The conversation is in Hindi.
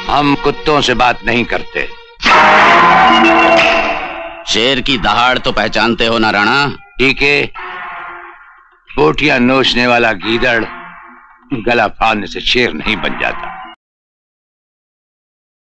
हम कुत्तों से बात नहीं करते। शेर की दहाड़ तो पहचानते हो ना राणा? ठीक है, बोटियां नोचने वाला गीदड़ गला फाड़ने से शेर नहीं बन जाता।